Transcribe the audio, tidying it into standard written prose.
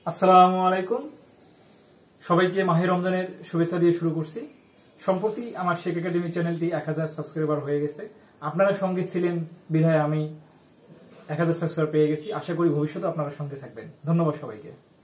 আসসালামু আলাইকুম। সবাইকে মাহে রমজানের শুভেচ্ছা দিয়ে শুরু করছি। সম্প্রতি আমার শেখ একাডেমি চ্যানেলটি 1000 সাবস্ক্রাইবার হয়ে গেছে। আপনারা সঙ্গে ছিলেন বিধায় আমি 1000 সাবস্ক্রাইবার পেয়ে গেছি। আশা করি ভবিষ্যতে আপনারা সঙ্গে থাকবেন। ধন্যবাদ সবাইকে।